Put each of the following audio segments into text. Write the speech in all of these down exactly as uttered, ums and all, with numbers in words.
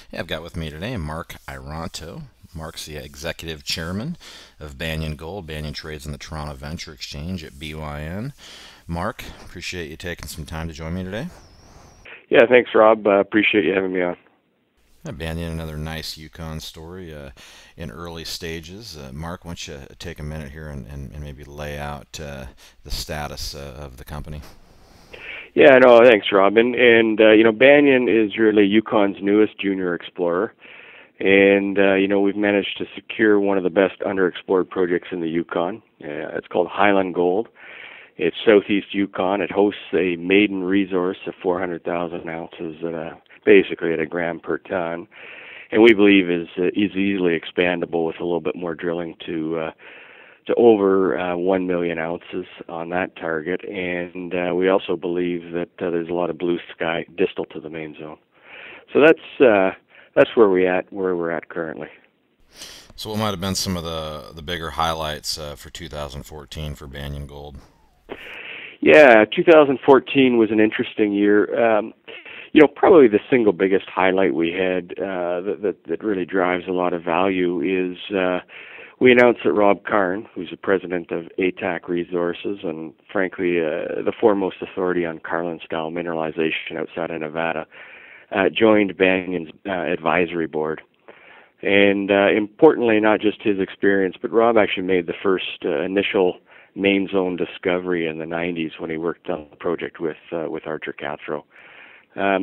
Yeah, I've got with me today Mark Iranto. Mark's the executive chairman of Banyan Gold. Banyan trades in the Toronto Venture Exchange at B Y N. Mark, appreciate you taking some time to join me today. Yeah, thanks, Rob. Uh, appreciate you having me on. Yeah, Banyan, another nice Yukon story uh, in early stages. Uh, Mark, why don't you take a minute here and, and, and maybe lay out uh, the status uh, of the company? Yeah, no, thanks, Rob. And, and uh, you know, Banyan is really Yukon's newest junior explorer. And, uh, you know, we've managed to secure one of the best underexplored projects in the Yukon. Uh, it's called Highland Gold. It's southeast Yukon. It hosts a maiden resource of four hundred thousand ounces at a, basically at a gram per ton. And we believe is uh, is easily expandable with a little bit more drilling to uh, to over uh, one million ounces on that target. And uh, we also believe that uh, there's a lot of blue sky distal to the main zone. So that's uh, that's where we at where we're at currently. So, what might have been some of the, the bigger highlights uh, for two thousand fourteen for Banyan Gold? Yeah, two thousand fourteen was an interesting year. Um, you know, probably the single biggest highlight we had uh, that, that that really drives a lot of value is uh, we announced that Rob Karn, who's the president of A TAC Resources and frankly uh, the foremost authority on Carlin-style mineralization outside of Nevada, uh, joined Banyan's uh, advisory board. And uh, importantly, not just his experience, but Rob actually made the first uh, initial main zone discovery in the nineties when he worked on the project with uh, with Archer Cathro. Um,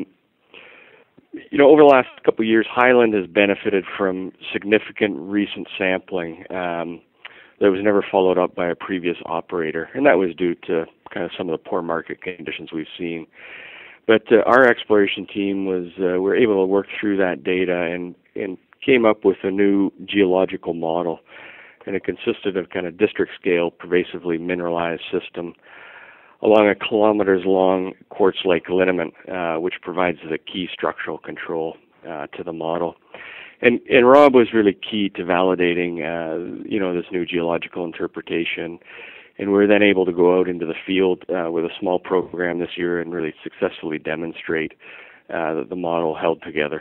you know, over the last couple of years, Highland has benefited from significant recent sampling um, that was never followed up by a previous operator, and that was due to kind of some of the poor market conditions we've seen. But uh, our exploration team was uh, we were able to work through that data and and came up with a new geological model, and it consisted of kind of district scale, pervasively mineralized system along a kilometers long quartz lake lineament, uh, which provides the key structural control uh, to the model. And, and Rob was really key to validating, uh, you know, this new geological interpretation. And we were then able to go out into the field uh, with a small program this year and really successfully demonstrate uh, that the model held together.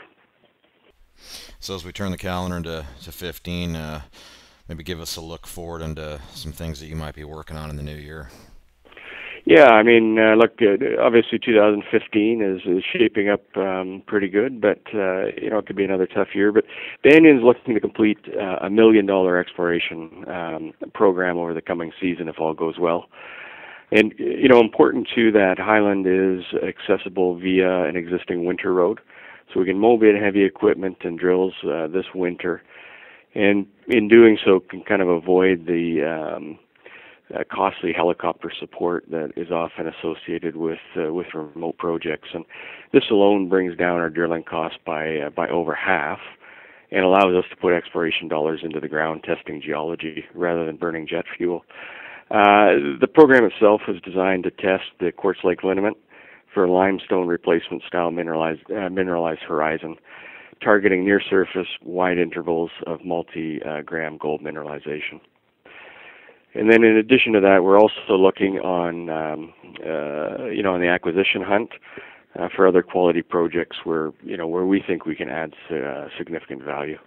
So, as we turn the calendar into to fifteen, uh, maybe give us a look forward into some things that you might be working on in the new year. Yeah, I mean, uh, look, uh, obviously two thousand fifteen is, is shaping up um, pretty good, but, uh, you know, it could be another tough year. But Banyan's looking to complete uh, a million dollar exploration um, program over the coming season if all goes well. And, you know, important to that, Highland is accessible via an existing winter road. So we can mob in heavy equipment and drills uh, this winter. And in doing so, can kind of avoid the um, uh, costly helicopter support that is often associated with uh, with remote projects. And this alone brings down our drilling costs by uh, by over half, and allows us to put exploration dollars into the ground testing geology rather than burning jet fuel. Uh, the program itself was designed to test the Quartz Lake lineament for limestone replacement style mineralized uh, mineralized horizon, targeting near surface wide intervals of multi-gram gold mineralization. And then in addition to that, we're also looking on, um, uh, you know, on the acquisition hunt uh, for other quality projects where, you know, where we think we can add uh, significant value.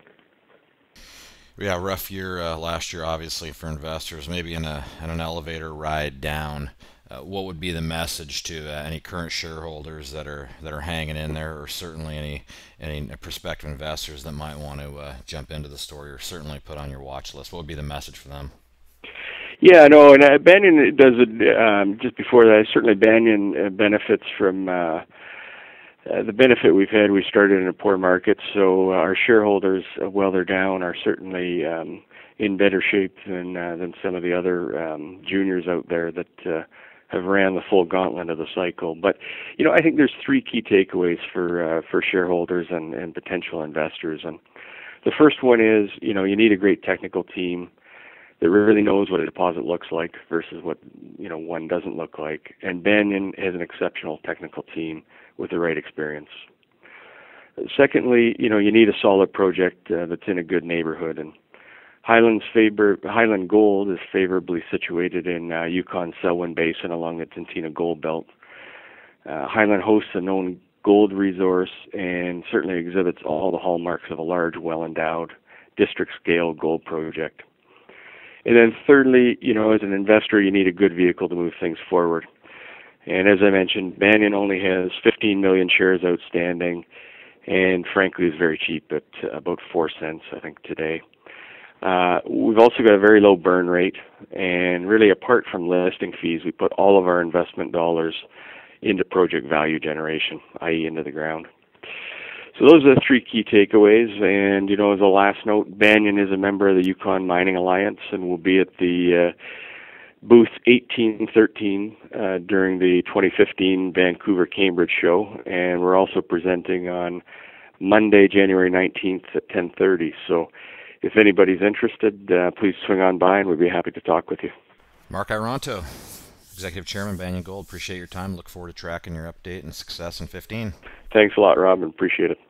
Yeah, rough year uh, last year, obviously, for investors. Maybe in a in an elevator ride down, uh, what would be the message to uh, any current shareholders that are that are hanging in there, or certainly any any prospective investors that might want to uh, jump into the story, or certainly put on your watch list? What would be the message for them? Yeah, no, and uh, Banyan does it um, just before that. Certainly, Banyan uh, benefits from uh, uh, the benefit we've had. We started in a poor market, so uh, our shareholders, uh, while they're down, are certainly um, in better shape than uh, than some of the other um, juniors out there that uh, have ran the full gauntlet of the cycle. But you know, I think there's three key takeaways for uh, for shareholders and, and potential investors. And the first one is, you know, you need a great technical team that really knows what a deposit looks like versus what, you know, one doesn't look like. And Banyan has an exceptional technical team with the right experience. Secondly, you know, you need a solid project uh, that's in a good neighborhood. And Highland's favor, Highland Gold is favorably situated in uh, Yukon Selwyn Basin along the Tintina Gold Belt. Uh, Highland hosts a known gold resource, and certainly exhibits all the hallmarks of a large, well-endowed, district-scale gold project. And then thirdly, you know, as an investor, you need a good vehicle to move things forward. And as I mentioned, Banyan only has fifteen million shares outstanding, and frankly is very cheap at about four cents, I think, today. Uh, we've also got a very low burn rate, and really apart from listing fees, we put all of our investment dollars into project value generation, that is into the ground. So those are the three key takeaways, and you know, as a last note, Banyan is a member of the Yukon Mining Alliance and will be at the uh, booth eighteen thirteen uh, during the twenty fifteen Vancouver Cambridge show, and we're also presenting on Monday, January nineteenth at ten thirty. So if anybody's interested, uh, please swing on by and we'd be happy to talk with you. Mark Ironto, Executive Chairman, Banyan Gold, appreciate your time. Look forward to tracking your update and success in fifteen. Thanks a lot, Rob, and appreciate it.